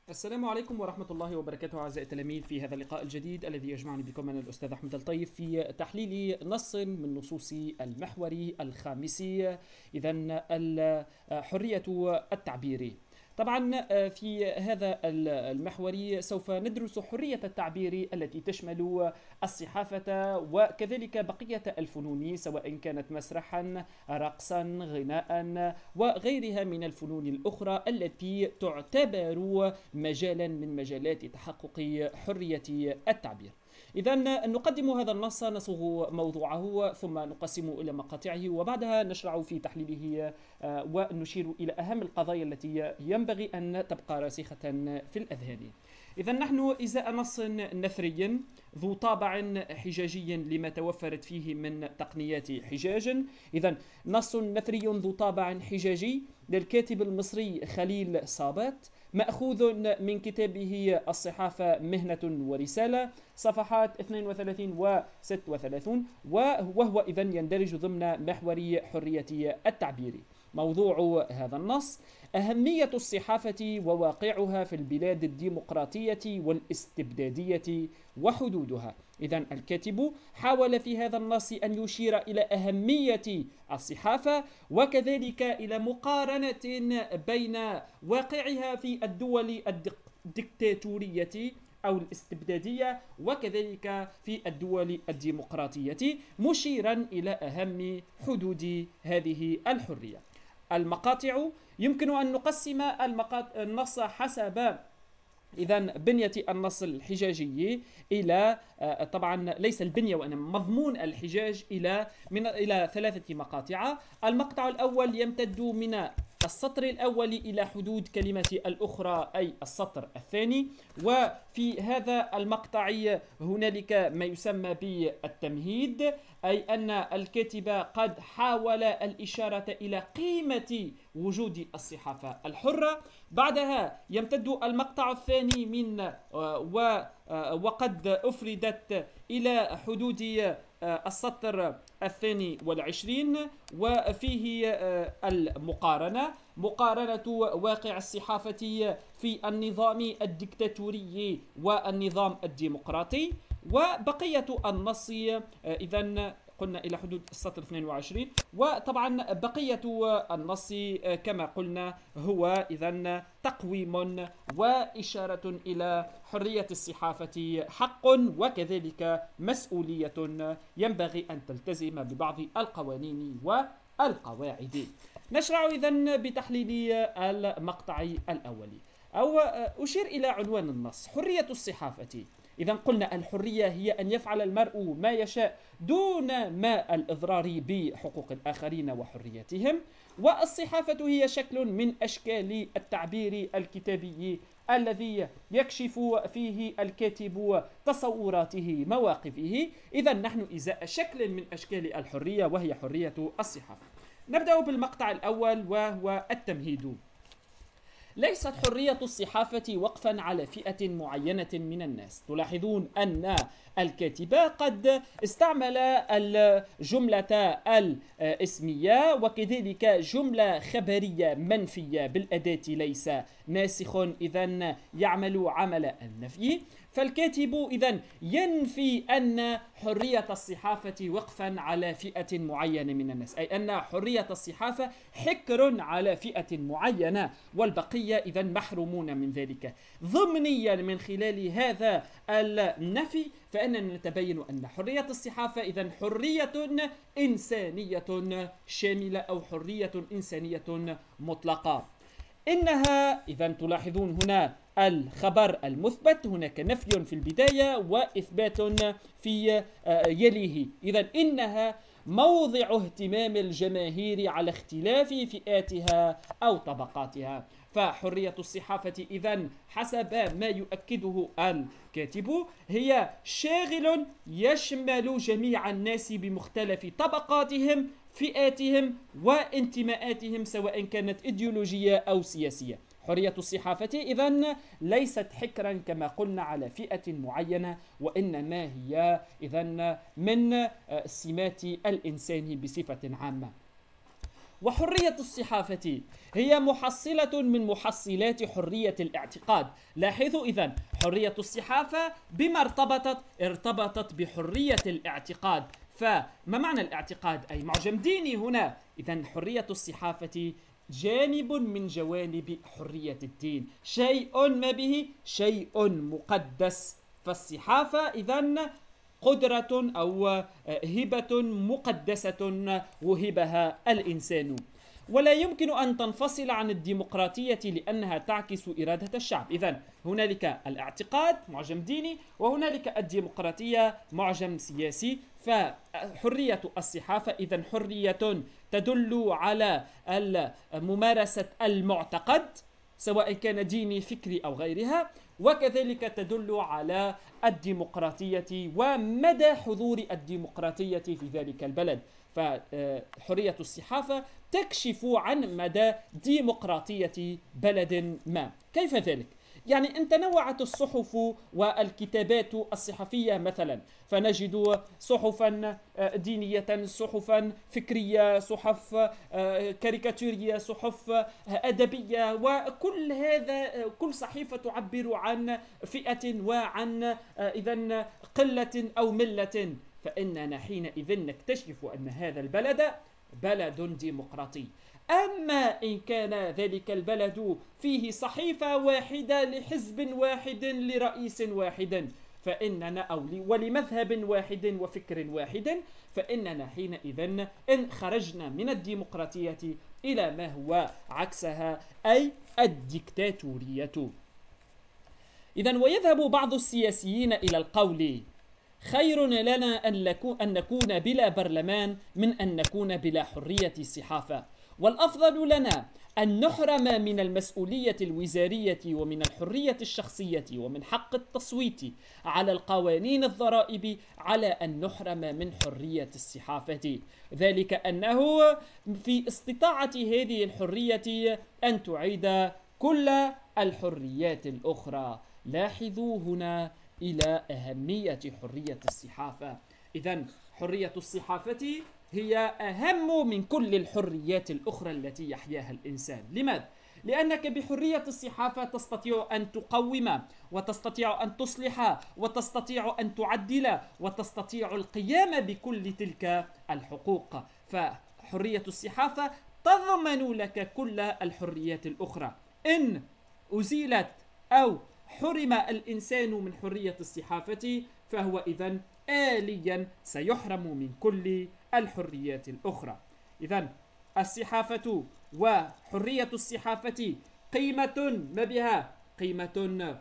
السلام عليكم ورحمة الله وبركاته أعزائي التلاميذ في هذا اللقاء الجديد الذي يجمعني بكم أنا الأستاذ أحمد الطيب في تحليل نص من نصوص المحور الخامس. إذا حرية التعبير. طبعا في هذا المحور سوف ندرس حرية التعبير التي تشمل الصحافة وكذلك بقية الفنون سواء كانت مسرحا، رقصا، غناء وغيرها من الفنون الأخرى التي تعتبر مجالا من مجالات تحقق حرية التعبير. إذا نقدم هذا النص، نصوغ موضوعه ثم نقسمه إلى مقاطعه وبعدها نشرع في تحليله ونشير إلى أهم القضايا التي ينبغي أن تبقى راسخة في الأذهان. إذا نحن إزاء نص نثري ذو طابع حجاجي لما توفرت فيه من تقنيات حجاج. إذا نص نثري ذو طابع حجاجي للكاتب المصري خليل صابت، مأخوذ من كتابه الصحافة مهنة ورسالة، صفحات 32 و 36، وهو إذا يندرج ضمن محور حرية التعبير. موضوع هذا النص: أهمية الصحافة وواقعها في البلاد الديمقراطية والاستبدادية وحدودها. إذا الكاتب حاول في هذا النص أن يشير إلى أهمية الصحافة وكذلك إلى مقارنة بين واقعها في الدول الدكتاتورية أو الاستبدادية وكذلك في الدول الديمقراطية، مشيرا إلى أهم حدود هذه الحرية. المقاطع: يمكن أن نقسم النص حسب إذا بنية النص الحجاجي إلى طبعا ليس البنية وإنما مضمون الحجاج إلى ثلاثة مقاطع. المقطع الأول يمتد من السطر الأول إلى حدود كلمة الأخرى أي السطر الثاني، وفي هذا المقطع هنالك ما يسمى بالتمهيد، أي أن الكاتب قد حاول الإشارة إلى قيمة وجود الصحافة الحرة. بعدها يمتد المقطع الثاني من وقد أفردت إلى حدود السطر 22، وفيه المقارنة، مقارنة واقع الصحافة في النظام الدكتاتوري والنظام الديمقراطي. وبقية النص إذن قلنا إلى حدود السطر 22، وطبعا بقية النص كما قلنا هو إذن تقويم وإشارة إلى حرية الصحافة حق وكذلك مسؤولية ينبغي أن تلتزم ببعض القوانين والقواعد. نشرع إذن بتحليل المقطع الأول، أو أشير إلى عنوان النص: حرية الصحافة. إذا قلنا الحرية هي أن يفعل المرء ما يشاء دون ما الإضرار بحقوق الآخرين وحريتهم، والصحافة هي شكل من أشكال التعبير الكتابي الذي يكشف فيه الكاتب تصوراته مواقفه. إذا نحن إزاء شكل من أشكال الحرية وهي حرية الصحافة. نبدأ بالمقطع الأول وهو التمهيد. ليست حرية الصحافة وقفا على فئة معينة من الناس. تلاحظون أن الكاتب قد استعمل الجملة الاسمية وكذلك جملة خبرية منفية بالأداة ليس ناسخ، إذن يعمل عمل النفي. فالكاتب إذن ينفي أن حرية الصحافة وقفا على فئة معينة من الناس، أي أن حرية الصحافة حكر على فئة معينة والبقية إذن محرومون من ذلك. ضمنيا من خلال هذا النفي فإننا نتبين أن حرية الصحافة إذن حرية إنسانية شاملة أو حرية إنسانية مطلقة. إنها إذا تلاحظون هنا الخبر المثبت، هناك نفي في البداية وإثبات في يليه. إذا إنها موضع اهتمام الجماهير على اختلاف فئاتها أو طبقاتها. فحرية الصحافة إذن حسب ما يؤكده الكاتب هي شاغل يشمل جميع الناس بمختلف طبقاتهم، فئاتهم وانتماءاتهم سواء كانت إيديولوجية أو سياسية. حرية الصحافة إذن ليست حكرا كما قلنا على فئة معينة، وإنما هي إذن من سمات الإنسان بصفة عامة. وحرية الصحافة هي محصلة من محصلات حرية الاعتقاد. لاحظوا إذن حرية الصحافة بما ارتبطت بحرية الاعتقاد. فما معنى الاعتقاد؟ أي معجم ديني هنا. إذن حرية الصحافة جانب من جوانب حرية الدين، شيء ما به شيء مقدس. فالصحافة إذن قدرة أو هبة مقدسة وهبها الإنسان، ولا يمكن أن تنفصل عن الديمقراطية لأنها تعكس إرادة الشعب. إذن هنالك الاعتقاد معجم ديني، وهنالك الديمقراطية معجم سياسي. فحرية الصحافة إذن حرية تدل على ممارسة المعتقد سواء كان ديني فكري أو غيرها، وكذلك تدل على الديمقراطية ومدى حضور الديمقراطية في ذلك البلد. فحرية الصحافة تكشف عن مدى ديمقراطية بلد ما. كيف ذلك؟ يعني إن تنوعت الصحف والكتابات الصحفية مثلا، فنجد صحفا دينية، صحفا فكرية، صحف كاريكاتورية، صحف أدبية، وكل هذا كل صحيفة تعبر عن فئة وعن إذن قلة أو ملة. فإننا حينئذ نكتشف أن هذا البلد بلد ديمقراطي. أما إن كان ذلك البلد فيه صحيفة واحدة لحزب واحد لرئيس واحد فإننا ولمذهب واحد وفكر واحد، فإننا حينئذ إن خرجنا من الديمقراطية إلى ما هو عكسها، أي الديكتاتورية. إذن ويذهب بعض السياسيين إلى القول: خير لنا أن نكون بلا برلمان من أن نكون بلا حرية صحافة، والأفضل لنا أن نحرم من المسؤولية الوزارية ومن الحرية الشخصية ومن حق التصويت على القوانين الضرائب على أن نحرم من حرية الصحافة، ذلك أنه في استطاعة هذه الحرية أن تعيد كل الحريات الأخرى. لاحظوا هنا إلى أهمية حرية الصحافة. إذن حرية الصحافة هي أهم من كل الحريات الأخرى التي يحياها الإنسان. لماذا؟ لأنك بحرية الصحافة تستطيع أن تقوم، وتستطيع أن تصلح، وتستطيع أن تعدل، وتستطيع القيام بكل تلك الحقوق. فحرية الصحافة تضمن لك كل الحريات الأخرى. إن أزيلت أو حرم الإنسان من حرية الصحافة فهو إذن آليا سيحرم من كل الحريات الأخرى. إذن الصحافة وحرية الصحافة قيمة ما بها قيمة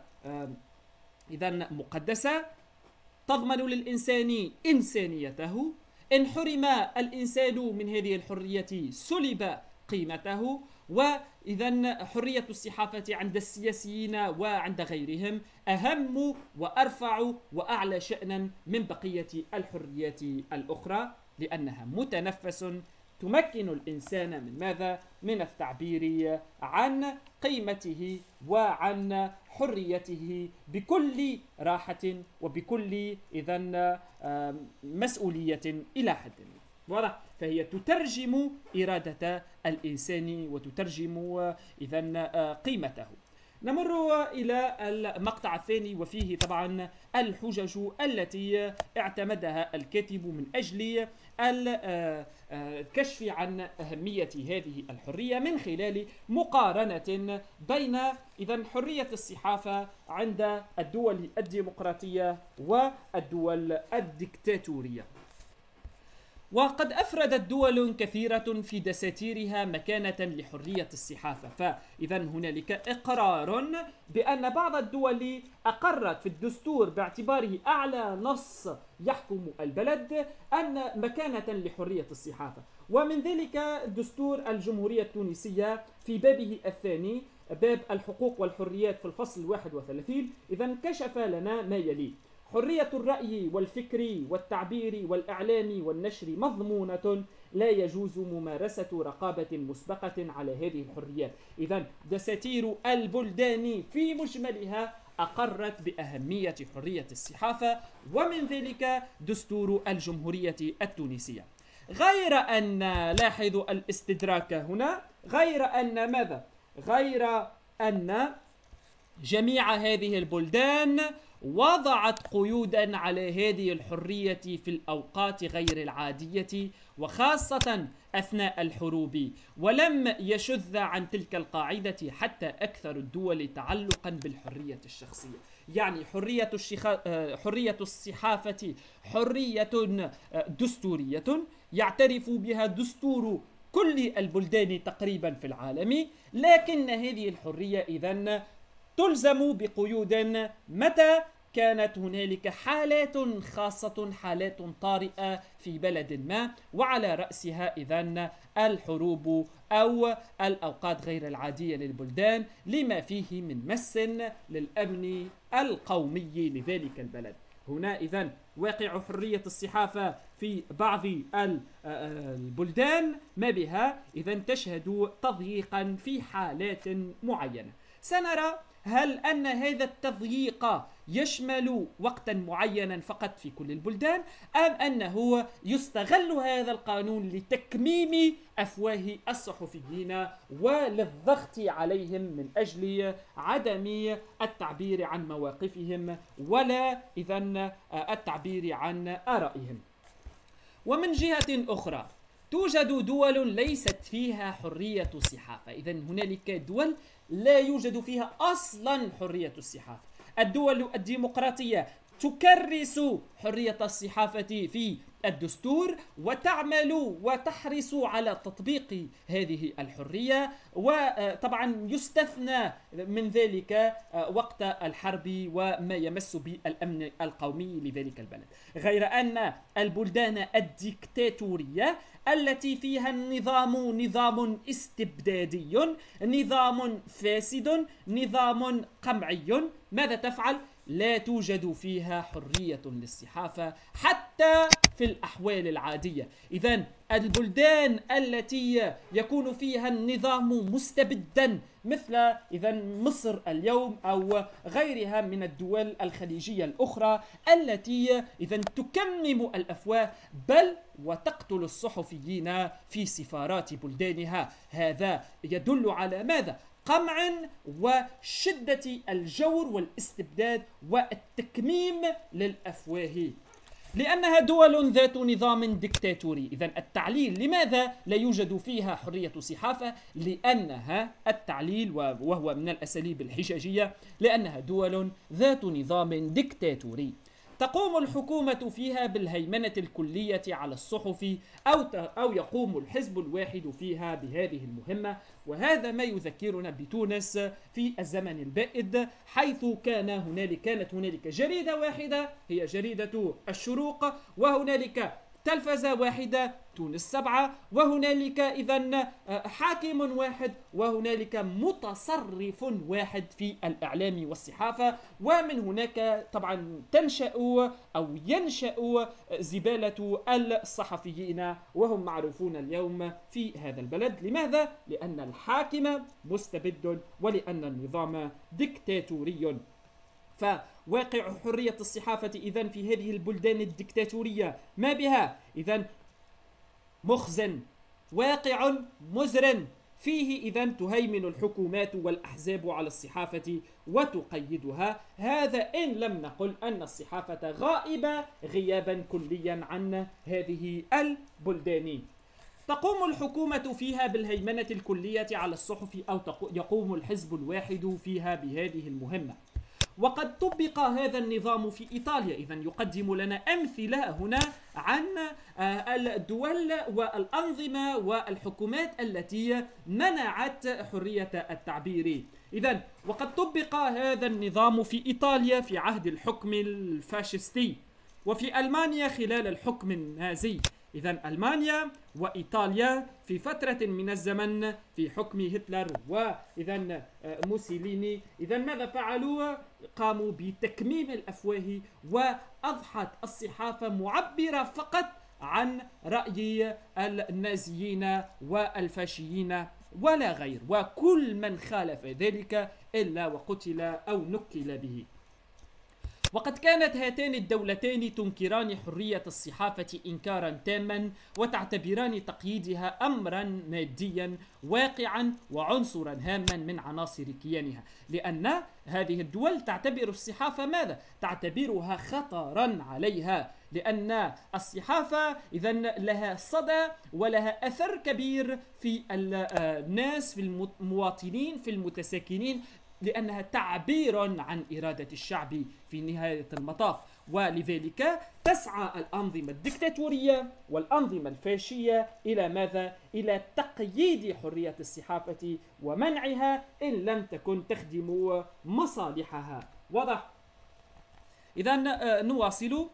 إذن مقدسة تضمن للإنسان إنسانيته. إن حرم الإنسان من هذه الحرية سلب قيمته. وإذن حرية الصحافة عند السياسيين وعند غيرهم أهم وأرفع وأعلى شأنا من بقية الحريات الأخرى، لأنها متنفس تمكن الإنسان من ماذا؟ من التعبير عن قيمته وعن حريته بكل راحة وبكل إذن مسؤولية إلى حد واضح. فهي تترجم إرادة الإنسان وتترجم إذن قيمته. نمر إلى المقطع الثاني، وفيه طبعا الحجج التي اعتمدها الكاتب من أجل الكشف عن أهمية هذه الحرية من خلال مقارنة بين إذن حرية الصحافة عند الدول الديمقراطية والدول الدكتاتورية. وقد أفردت دول كثيرة في دساتيرها مكانة لحرية الصحافة. فإذا هنالك إقرار بأن بعض الدول أقرت في الدستور باعتباره أعلى نص يحكم البلد أن مكانة لحرية الصحافة، ومن ذلك دستور الجمهورية التونسية في بابه الثاني، باب الحقوق والحريات، في الفصل 31 إذا كشف لنا ما يلي: حرية الرأي والفكر والتعبير والإعلام والنشر مضمونة، لا يجوز ممارسة رقابة مسبقة على هذه الحريات. إذن دساتير البلدان في مجملها أقرت بأهمية حرية الصحافة، ومن ذلك دستور الجمهورية التونسية. غير أن، لاحظوا الاستدراك هنا، غير أن ماذا؟ غير أن جميع هذه البلدان وضعت قيودا على هذه الحرية في الأوقات غير العادية وخاصة أثناء الحروب، ولم يشذ عن تلك القاعدة حتى أكثر الدول تعلقا بالحرية الشخصية. يعني حرية الصحافة حرية دستورية يعترف بها دستور كل البلدان تقريبا في العالم، لكن هذه الحرية إذن تلزم بقيود متى كانت هنالك حالات خاصة، حالات طارئة في بلد ما، وعلى رأسها إذن الحروب أو الأوقات غير العادية للبلدان لما فيه من مس للأمن القومي لذلك البلد. هنا إذن واقع حرية الصحافة في بعض البلدان ما بها إذن تشهد تضييقا في حالات معينة. سنرى هل أن هذا التضييق يشمل وقتا معينا فقط في كل البلدان، أم أنه يستغل هذا القانون لتكميم أفواه الصحفيين وللضغط عليهم من أجل عدم التعبير عن مواقفهم ولا إذن التعبير عن آرائهم. ومن جهة أخرى توجد دول ليست فيها حرية الصحافة، إذن هنالك دول لا يوجد فيها أصلا حرية الصحافة. الدول الديمقراطية تكرس حرية الصحافة في الدستور وتعمل وتحرص على تطبيق هذه الحرية، وطبعا يستثنى من ذلك وقت الحرب وما يمس بالأمن القومي لذلك البلد. غير أن البلدان الديكتاتورية التي فيها النظام نظام استبدادي، نظام فاسد، نظام قمعي، ماذا تفعل؟ لا توجد فيها حرية للصحافة حتى في الأحوال العادية. إذن البلدان التي يكون فيها النظام مستبدا مثل إذن مصر اليوم أو غيرها من الدول الخليجية الأخرى التي إذن تكمم الأفواه بل وتقتل الصحفيين في سفارات بلدانها، هذا يدل على ماذا؟ قمع وشدة الجور والاستبداد والتكميم للأفواه، لأنها دول ذات نظام ديكتاتوري. إذن التعليل لماذا لا يوجد فيها حرية صحافة؟ لأنها التعليل وهو من الأساليب الحجاجية، لأنها دول ذات نظام ديكتاتوري تقوم الحكومة فيها بالهيمنة الكلية على الصحف أو يقوم الحزب الواحد فيها بهذه المهمة. وهذا ما يذكرنا بتونس في الزمن البائد، حيث كانت هنالك جريدة واحدة هي جريدة الشروق، وهنالك تلفزة واحدة تونس 7، وهنالك إذن حاكم واحد، وهنالك متصرف واحد في الإعلام والصحافة. ومن هناك طبعا تنشأ أو ينشأ زبالة الصحفيين وهم معروفون اليوم في هذا البلد. لماذا؟ لأن الحاكم مستبد ولأن النظام ديكتاتوري. فواقع حرية الصحافة إذن في هذه البلدان الديكتاتورية ما بها إذن مخزن، واقع مزر، فيه إذن تهيمن الحكومات والأحزاب على الصحافة وتقيدها. هذا إن لم نقل أن الصحافة غائبة غيابا كليا عن هذه البلدان. تقوم الحكومة فيها بالهيمنة الكلية على الصحف أو يقوم الحزب الواحد فيها بهذه المهمة. وقد طبق هذا النظام في إيطاليا. إذن يقدم لنا أمثلة هنا عن الدول والأنظمة والحكومات التي منعت حرية التعبير. إذن وقد طبق هذا النظام في إيطاليا في عهد الحكم الفاشستي، وفي ألمانيا خلال الحكم النازي. إذن ألمانيا وإيطاليا في فترة من الزمن في حكم هتلر وإذن موسوليني، إذن ماذا فعلوا؟ قاموا بتكميم الأفواه وأضحت الصحافة معبرة فقط عن رأي النازيين والفاشيين ولا غير، وكل من خالف ذلك إلا وقتل أو نكل به. وقد كانت هاتان الدولتان تنكران حرية الصحافة إنكارا تاما، وتعتبران تقييدها أمرا ماديا واقعا وعنصرا هاما من عناصر كيانها، لأن هذه الدول تعتبر الصحافة ماذا؟ تعتبرها خطرا عليها، لأن الصحافة إذن لها صدى ولها أثر كبير في الناس، في المواطنين، في المتساكنين، لأنها تعبير عن إرادة الشعب في نهاية المطاف. ولذلك تسعى الأنظمة الدكتاتورية والأنظمة الفاشية إلى ماذا؟ إلى تقييد حرية الصحافة ومنعها إن لم تكن تخدم مصالحها. واضح؟ إذن نواصل.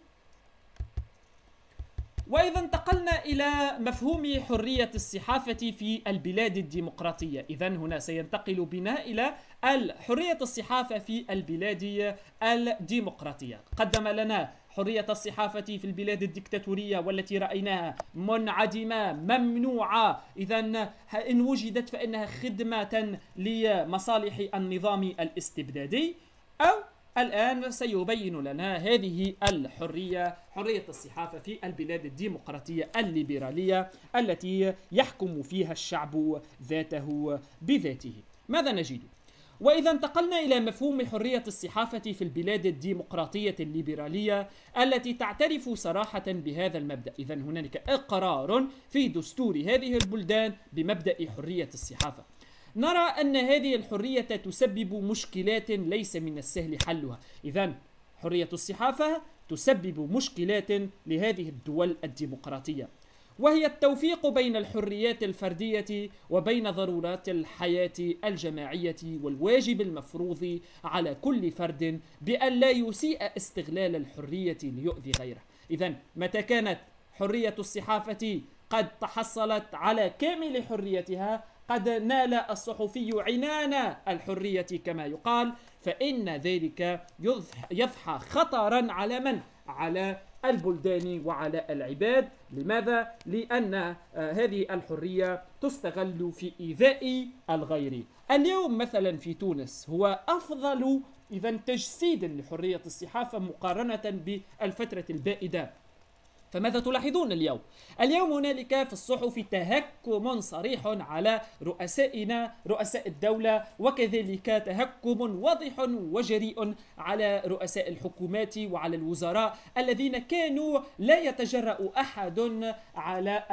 وإذا انتقلنا إلى مفهوم حرية الصحافة في البلاد الديمقراطية، إذن هنا سينتقل بنا إلى حرية الصحافة في البلاد الديمقراطية. قدم لنا حرية الصحافة في البلاد الدكتاتورية والتي رأيناها منعدمة ممنوعة، إذن إن وجدت فإنها خدمة لمصالح النظام الاستبدادي. أو الآن سيبين لنا هذه الحرية، حرية الصحافة في البلاد الديمقراطية الليبرالية التي يحكم فيها الشعب ذاته بذاته. ماذا نجد؟ وإذا انتقلنا إلى مفهوم حرية الصحافة في البلاد الديمقراطية الليبرالية التي تعترف صراحة بهذا المبدأ، إذن هناك إقرار في دستور هذه البلدان بمبدأ حرية الصحافة. نرى أن هذه الحرية تسبب مشكلات ليس من السهل حلها. إذن حرية الصحافة تسبب مشكلات لهذه الدول الديمقراطية، وهي التوفيق بين الحريات الفردية وبين ضرورات الحياة الجماعية، والواجب المفروض على كل فرد بأن لا يسيء استغلال الحرية ليؤذي غيره. إذن متى كانت حرية الصحافة قد تحصلت على كامل حريتها، قد نال الصحفي عنان الحرية كما يقال، فإن ذلك يضحى خطرا على من؟ على البلدان وعلى العباد. لماذا؟ لأن هذه الحرية تستغل في إيذاء الغير. اليوم مثلا في تونس هو أفضل إذن تجسيد لحرية الصحافة مقارنة بالفترة البائدة. فماذا تلاحظون اليوم؟ اليوم هنالك في الصحف تهكم صريح على رؤسائنا، رؤساء الدولة، وكذلك تهكم واضح وجريء على رؤساء الحكومات وعلى الوزراء الذين كانوا لا يتجرأ أحد على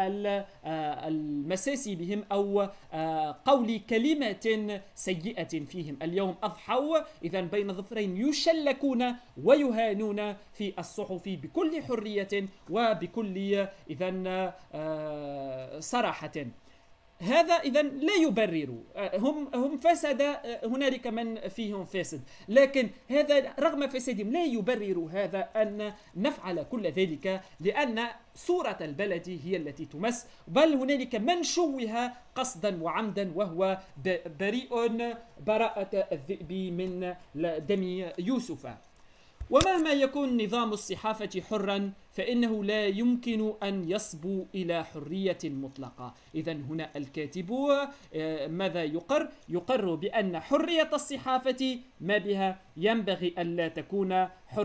المساس بهم أو قول كلمة سيئة فيهم. اليوم أضحوا إذن بين ظفرين، يشلكون ويهانون في الصحف بكل حرية وبكل إذن صراحة. هذا إذن لا يبرر، هم فسد، هنالك من فيهم فاسد، لكن هذا رغم فسادهم لا يبرر هذا أن نفعل كل ذلك، لأن صورة البلد هي التي تمس، بل هنالك من شوه قصدا وعمدا وهو بريء براءة الذئب من دم يوسف. ومهما يكون نظام الصحافة حرا فإنه لا يمكن أن يصبو إلى حرية مطلقة. إذن هنا الكاتب ماذا يقر؟ يقر بأن حرية الصحافة ما بها ينبغي أن لا تكون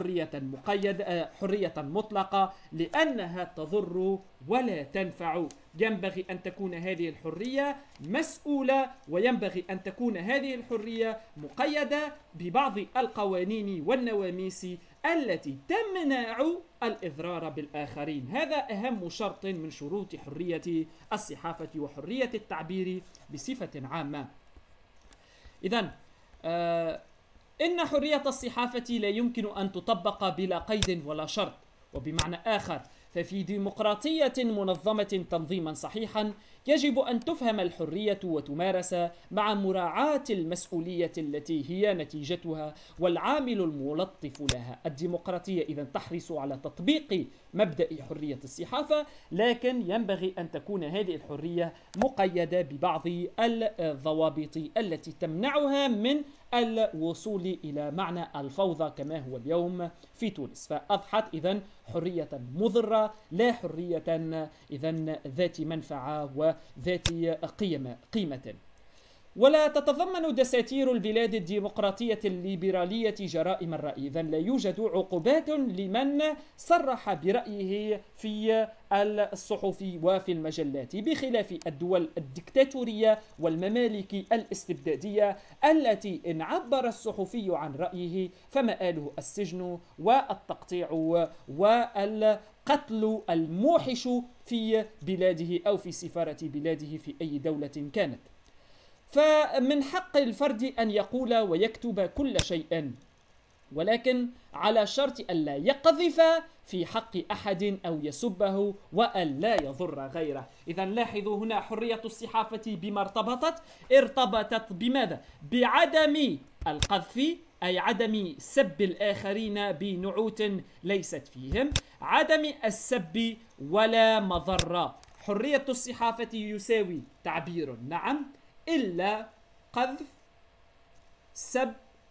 حرية مطلقة، لأنها تضر ولا تنفع. ينبغي أن تكون هذه الحرية مسؤولة، وينبغي أن تكون هذه الحرية مقيدة ببعض القوانين والنواميس التي تمنع الإضرار بالآخرين. هذا أهم شرط من شروط حرية الصحافة وحرية التعبير بصفة عامة. إذن إن حرية الصحافة لا يمكن أن تطبق بلا قيد ولا شرط. وبمعنى آخر، ففي ديمقراطية منظمة تنظيما صحيحا يجب أن تفهم الحرية وتمارس مع مراعاة المسؤولية التي هي نتيجتها والعامل الملطف لها. الديمقراطية إذن تحرص على تطبيق مبدأ حرية الصحافة، لكن ينبغي أن تكون هذه الحرية مقيدة ببعض الضوابط التي تمنعها من الوصول إلى معنى الفوضى كما هو اليوم في تونس. فأضحت إذن حرية مضرة، لا حرية إذن ذات منفعة وذات قيمة. ولا تتضمن دساتير البلاد الديمقراطية الليبرالية جرائم الرأي. إذن لا يوجد عقوبات لمن صرح برأيه في الصحف وفي المجلات، بخلاف الدول الدكتاتورية والممالك الاستبدادية التي إن عبر الصحفي عن رأيه فمآله السجن والتقطيع والقتل الموحش في بلاده أو في سفارة بلاده في أي دولة كانت. فمن حق الفرد أن يقول ويكتب كل شيء، ولكن على شرط ألا يقذف في حق أحد أو يسبه وأن لا يضر غيره. إذا لاحظوا هنا حرية الصحافة بما ارتبطت بماذا؟ بعدم القذف، أي عدم سب الآخرين بنعوت ليست فيهم، عدم السب ولا مضرة. حرية الصحافة يساوي تعبير، نعم، إلا قذف، سب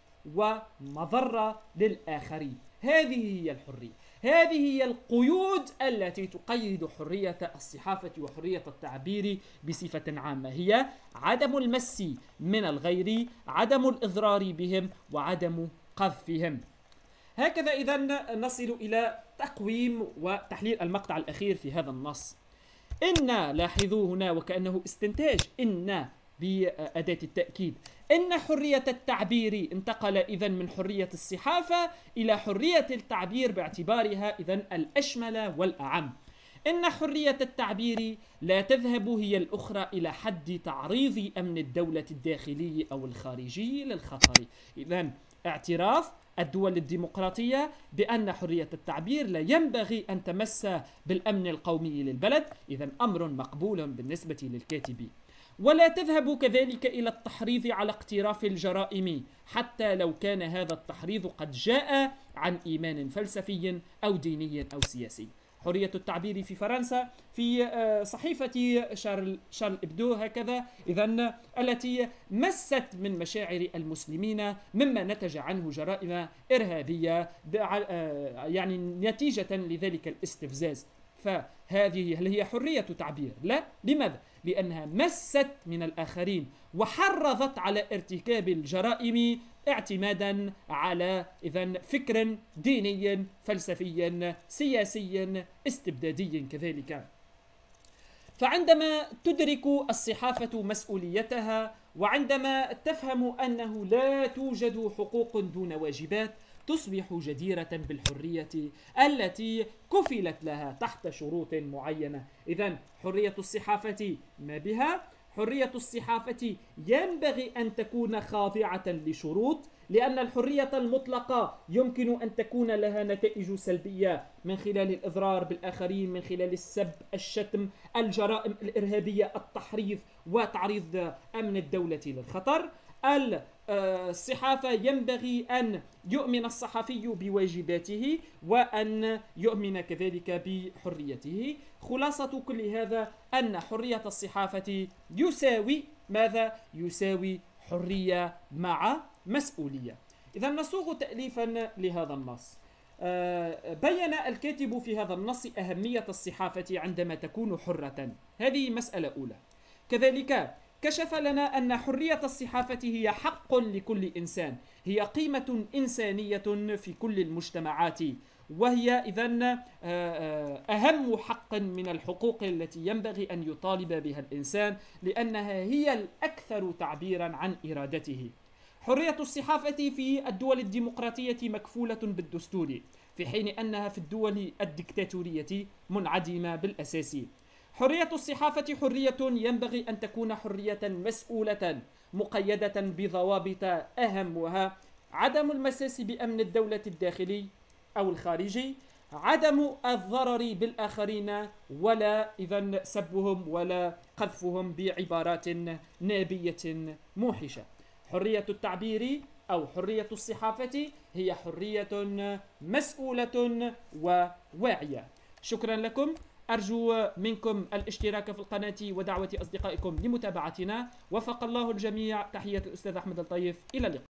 ومضرة للآخرين. هذه هي الحرية، هذه هي القيود التي تقيد حرية الصحافة وحرية التعبير بصفة عامة، هي عدم المس من الغير، عدم الإضرار بهم، وعدم قذفهم. هكذا إذا نصل إلى تقويم وتحليل المقطع الأخير في هذا النص. إن، لاحظوا هنا وكأنه استنتاج إن بأداة التأكيد، إن حرية التعبير انتقل إذن من حرية الصحافة إلى حرية التعبير باعتبارها إذن الأشمل والأعم. إن حرية التعبير لا تذهب هي الأخرى إلى حد تعريض أمن الدولة الداخلي أو الخارجي للخطر. إذن اعتراف الدول الديمقراطية بأن حرية التعبير لا ينبغي أن تمس بالأمن القومي للبلد، إذن أمر مقبول بالنسبة للكاتب. ولا تذهب كذلك إلى التحريض على اقتراف الجرائم حتى لو كان هذا التحريض قد جاء عن إيمان فلسفي أو ديني أو سياسي. حرية التعبير في فرنسا في صحيفة شارل إبدو هكذا إذن التي مست من مشاعر المسلمين مما نتج عنه جرائم إرهابية يعني نتيجة لذلك الاستفزاز. فهذه هل هي حرية تعبير؟ لا. لماذا؟ لأنها مست من الآخرين وحرضت على ارتكاب الجرائم اعتمادا على إذن فكر ديني فلسفي سياسي استبدادي كذلك. فعندما تدرك الصحافة مسؤوليتها وعندما تفهم أنه لا توجد حقوق دون واجبات، تصبح جديرة بالحرية التي كفلت لها تحت شروط معينة. إذن حرية الصحافة ما بها؟ حرية الصحافة ينبغي أن تكون خاضعة لشروط، لأن الحرية المطلقة يمكن أن تكون لها نتائج سلبية من خلال الإضرار بالآخرين، من خلال السب، الشتم، الجرائم الإرهابية، التحريض وتعريض أمن الدولة للخطر. الصحافة ينبغي أن يؤمن الصحفي بواجباته وأن يؤمن كذلك بحريته. خلاصة كل هذا أن حرية الصحافة يساوي ماذا؟ يساوي حرية مع مسؤولية. إذا نصوغ تأليفا لهذا النص. بين الكاتب في هذا النص أهمية الصحافة عندما تكون حرة، هذه مسألة أولى. كذلك كشف لنا أن حرية الصحافة هي حق لكل إنسان، هي قيمة إنسانية في كل المجتمعات، وهي إذن أهم حق من الحقوق التي ينبغي أن يطالب بها الإنسان، لأنها هي الأكثر تعبيرا عن إرادته. حرية الصحافة في الدول الديمقراطية مكفولة بالدستور، في حين أنها في الدول الدكتاتورية منعدمة بالأساس. حرية الصحافة حرية ينبغي أن تكون حرية مسؤولة مقيدة بضوابط أهمها عدم المساس بأمن الدولة الداخلي أو الخارجي، عدم الضرر بالآخرين ولا إذن سبهم ولا قذفهم بعبارات نابية موحشة. حرية التعبير أو حرية الصحافة هي حرية مسؤولة وواعية. شكرا لكم، أرجو منكم الاشتراك في القناة ودعوة أصدقائكم لمتابعتنا. وفق الله الجميع. تحية الأستاذ أحمد الطيف، إلى اللقاء.